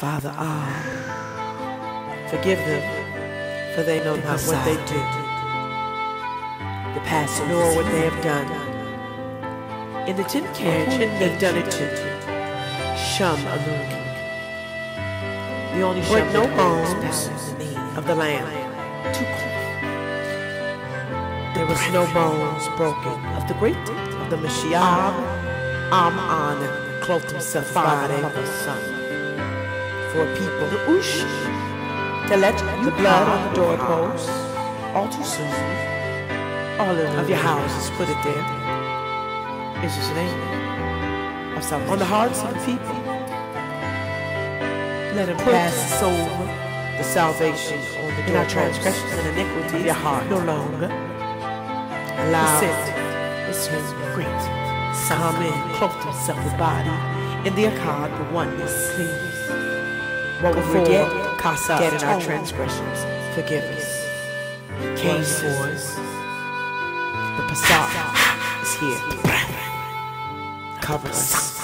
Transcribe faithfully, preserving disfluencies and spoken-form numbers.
Father, ah, forgive them, for they know not what they do. The Passover, nor what they have done. In the tin can, they've done it too. Shum alum. The only shum no bones of the lamb. There was no bones broken of the great of the Mashiach. Amon clothed himself Friday of the sun. For people, the ush, to let the blood on the doorposts, all too soon, all of your houses, put it there. Is his name of salvation on the hearts of the people. Let him pass over the salvation on the in our transgressions and iniquity of your heart no longer. Allow this great come in, clothe himself with body in the Akkad, the oneness, please. What we forget, get in our transgressions, forgive us. He came for us. The Passat is here. Cover us.